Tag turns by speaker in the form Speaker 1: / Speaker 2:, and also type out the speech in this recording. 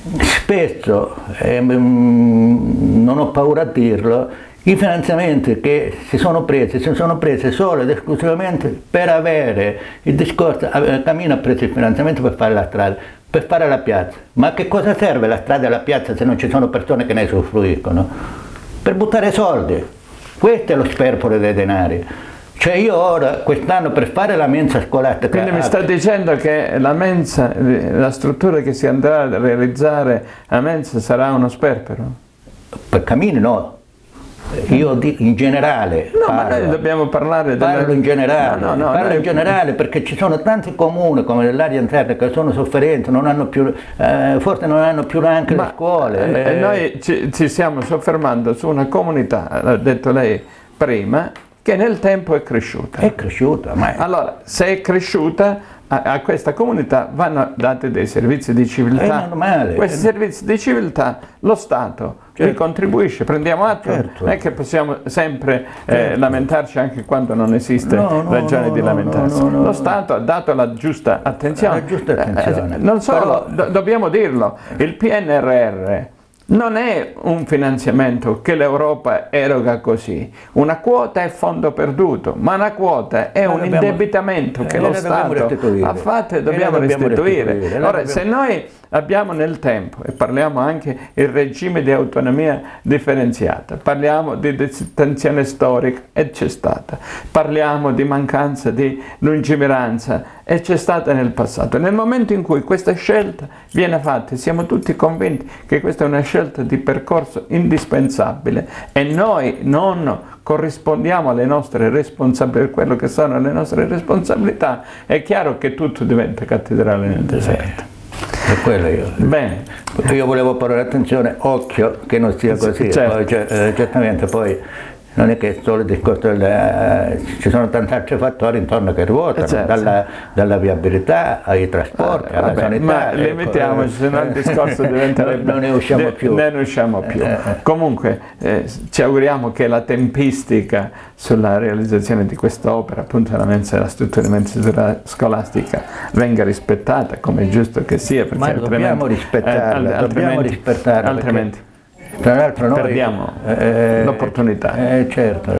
Speaker 1: spesso, non ho paura a dirlo, i finanziamenti che si sono presi solo ed esclusivamente per avere il discorso, Camino ha preso il finanziamento per fare la strada, per fare la piazza. Ma a che cosa serve la strada e la piazza se non ci sono persone che ne usufruiscono? Per buttare soldi. Questo è lo sperpero dei denari. Cioè io ora, quest'anno, per fare la mensa scolastica...
Speaker 2: Quindi mi sta dicendo che la mensa, la struttura che si andrà a realizzare a mensa sarà uno sperpero?
Speaker 1: Per Camini no. Io in generale
Speaker 2: ma noi dobbiamo parlare
Speaker 1: parlo in generale, parlo in generale perché ci sono tanti comuni come nell'area interna che sono sofferenti, non hanno più, forse non hanno più neanche le scuole.
Speaker 2: Noi ci stiamo soffermando su una comunità, l'ha detto lei prima, che nel tempo è cresciuta.
Speaker 1: È cresciuta, ma
Speaker 2: allora, se è cresciuta, a questa comunità vanno dati dei servizi di civiltà.
Speaker 1: È normale.
Speaker 2: Questi servizi di civiltà lo Stato li contribuisce, prendiamo atto, non è che possiamo sempre lamentarci anche quando non esiste ragione di lamentarsi. Lo Stato ha dato la giusta attenzione. Non solo, dobbiamo dirlo, il PNRR non è un finanziamento che l'Europa eroga così, una quota è fondo perduto, ma una quota è un indebitamento che lo Stato ha fatto e dobbiamo restituire. Ora, se noi abbiamo nel tempo, e parliamo anche del regime di autonomia differenziata, parliamo di distensione storica, e c'è stata, parliamo di mancanza di lungimiranza, e c'è stata nel passato. Nel momento in cui questa scelta viene fatta, siamo tutti convinti che questa è una scelta di percorso indispensabile e noi non corrispondiamo alle nostre responsabilità, per quello che sono le nostre responsabilità, è chiaro che tutto diventa cattedrale nel deserto.
Speaker 1: Per quello io volevo porre attenzione, occhio che non sia così, certo. Poi, certamente poi non è che solo il discorso ci sono tanti altri fattori intorno che ruotano, certo. dalla viabilità ai trasporti, alla sanità.
Speaker 2: Ma limitiamoci, se no il discorso diventerebbe...
Speaker 1: non ne usciamo più.
Speaker 2: Ne usciamo più. Comunque ci auguriamo che la tempistica sulla realizzazione di quest'opera, appunto la mensa e la struttura di mensa scolastica, venga rispettata, come è giusto che sia.
Speaker 1: Ma dobbiamo rispettarla, altrimenti
Speaker 2: tra l'altro noi perdiamo l'opportunità.
Speaker 1: Certo.